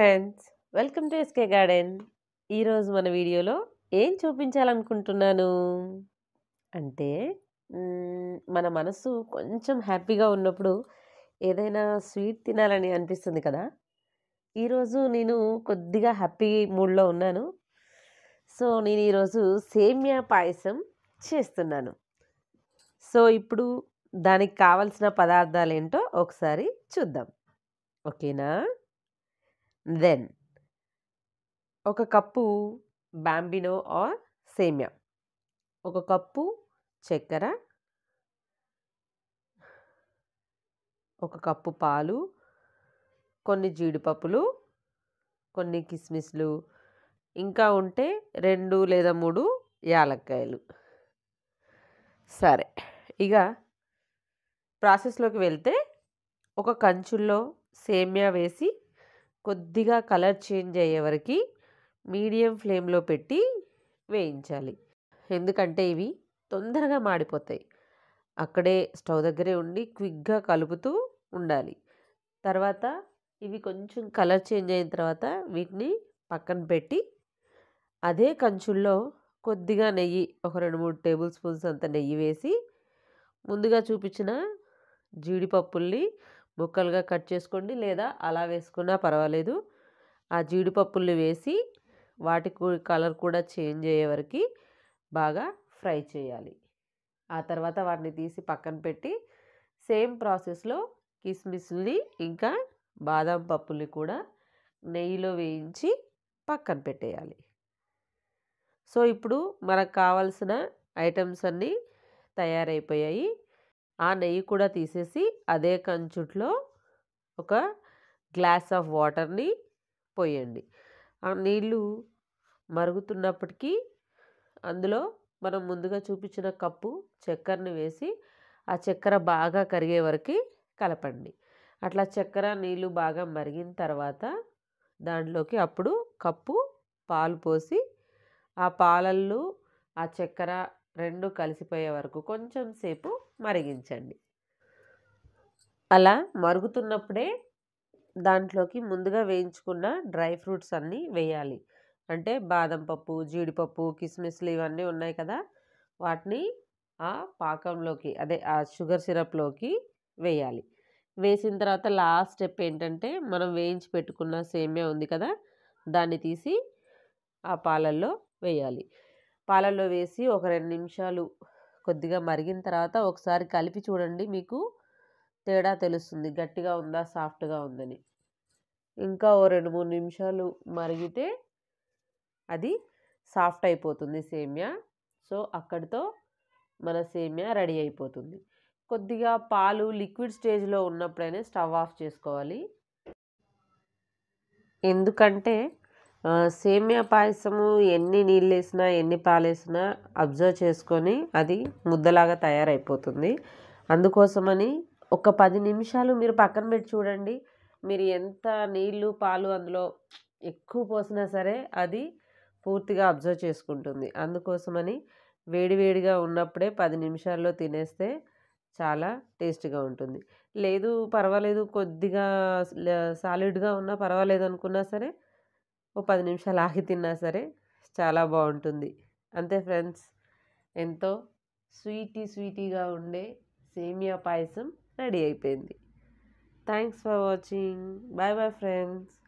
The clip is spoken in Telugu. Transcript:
Friends, welcome to SK garden. ఈరోజు మన వీడియోలో ఏం చూపించాలనుకుంటున్నాను అంటే మన మనసు కొంచెం హ్యాపీగా ఉన్నప్పుడు ఏదైనా స్వీట్ తినాలని అనిపిస్తుంది కదా. ఈరోజు నేను కొద్దిగా హ్యాపీ మూడ్లో ఉన్నాను. సో నేను ఈరోజు సేమియా పాయసం చేస్తున్నాను. సో ఇప్పుడు దానికి కావలసిన పదార్థాలు ఏంటో ఒకసారి చూద్దాం. ఓకేనా? దెన్ ఒక కప్పు బాంబినో ఆర్ సేమియా, ఒక కప్పు చక్కెర, ఒక కప్పు పాలు, కొన్ని జీడిపప్పులు, కొన్ని కిస్మిస్లు, ఇంకా ఉంటే 2 లేదా 3 యాలక్కాయలు. సరే, ఇక ప్రాసెస్లోకి వెళ్తే ఒక కంచుల్లో సేమియా వేసి కొద్దిగా కలర్ చేంజ్ అయ్యే వరకు మీడియం ఫ్లేమ్లో పెట్టి వేయించాలి. ఎందుకంటే ఇవి తొందరగా మాడిపోతాయి. అక్కడే స్టవ్ దగ్గరే ఉండి క్విక్గా కలుపుతూ ఉండాలి. తర్వాత ఇవి కొంచెం కలర్ చేంజ్ అయిన తర్వాత వీటిని పక్కన పెట్టి అదే కంచుల్లో కొద్దిగా నెయ్యి, ఒక 2-3 టేబుల్ స్పూన్స్ అంత నెయ్యి వేసి ముందుగా చూపించిన జీడిపప్పుల్ని ముక్కలుగా కట్ చేసుకోండి, లేదా అలా వేసుకున్నా పర్వాలేదు. ఆ జీడిపప్పుల్ని వేసి వాటి కలర్ కూడా చేంజ్ అయ్యే వరకు బాగా ఫ్రై చేయాలి. ఆ తర్వాత వాటిని తీసి పక్కన పెట్టి సేమ్ ప్రాసెస్లో కిస్మిస్ని ఇంకా బాదం పప్పుల్ని కూడా నెయ్యిలో వేయించి పక్కన పెట్టేయాలి. సో ఇప్పుడు మనకు కావాల్సిన ఐటమ్స్ అన్నీ తయారైపోయాయి. ఆ నెయ్యి కూడా తీసేసి అదే కంచుట్లో ఒక గ్లాస్ ఆఫ్ వాటర్ని పోయండి. ఆ నీళ్ళు మరుగుతున్నప్పటికీ అందులో మనం ముందుగా చూపించిన కప్పు చక్కెరని వేసి ఆ చక్కెర బాగా కరిగే వరకు కలపండి. అట్లా చక్కెర నీళ్ళు బాగా మరిగిన తర్వాత దాంట్లోకి అప్పుడు కప్పు పాలు పోసి ఆ పాలల్లో ఆ చక్కెర 2 కలిసిపోయే వరకు కొంచెం సేపు మరిగించండి. అలా మరుగుతున్నప్పుడే దాంట్లోకి ముందుగా వేయించుకున్న డ్రై ఫ్రూట్స్ అన్నీ వేయాలి. అంటే బాదం పప్పు, జీడిపప్పు, కిస్మిస్లు ఇవన్నీ ఉన్నాయి కదా, వాటిని ఆ పాకంలోకి, అదే ఆ షుగర్ సిరప్లోకి వేయాలి. వేసిన తర్వాత లాస్ట్ స్టెప్ ఏంటంటే మనం వేయించి పెట్టుకున్న సేమియా ఉంది కదా, దాన్ని తీసి ఆ పాలల్లో వేయాలి. పాలల్లో వేసి ఒక 2 నిమిషాలు కొద్దిగా మరిగిన తర్వాత ఒకసారి కలిపి చూడండి, మీకు తేడా తెలుస్తుంది గట్టిగా ఉందా సాఫ్ట్గా ఉందని. ఇంకా ఓ 2-3 నిమిషాలు మరిగితే అది సాఫ్ట్ అయిపోతుంది సేమియా. సో అక్కడితో మన సేమియా రెడీ అయిపోతుంది. కొద్దిగా పాలు లిక్విడ్ స్టేజ్లో ఉన్నప్పుడైనా స్టవ్ ఆఫ్ చేసుకోవాలి. ఎందుకంటే సేమియా పాయసము ఎన్ని నీళ్ళు వేసినా ఎన్ని పాలు వేసినా అబ్జర్వ్ చేసుకొని అది ముద్దలాగా తయారైపోతుంది. అందుకోసమని ఒక 10 నిమిషాలు మీరు పక్కన పెట్టి చూడండి. మీరు ఎంత నీళ్ళు పాలు అందులో ఎక్కువ పోసినా సరే అది పూర్తిగా అబ్జర్వ్ చేసుకుంటుంది. అందుకోసమని వేడివేడిగా ఉన్నప్పుడే 10 నిమిషాల్లో తినేస్తే చాలా టేస్ట్గా ఉంటుంది. లేదు పర్వాలేదు కొద్దిగా సాలిడ్గా ఉన్నా పర్వాలేదు అనుకున్నా సరే ఓ 10 నిమిషాలు ఆగి తిన్నా సరే చాలా బాగుంటుంది. అంతే ఫ్రెండ్స్, ఎంతో స్వీటీగా ఉండే సేమియా పాయసం రెడీ అయిపోయింది. Thanks for watching. Bye bye friends.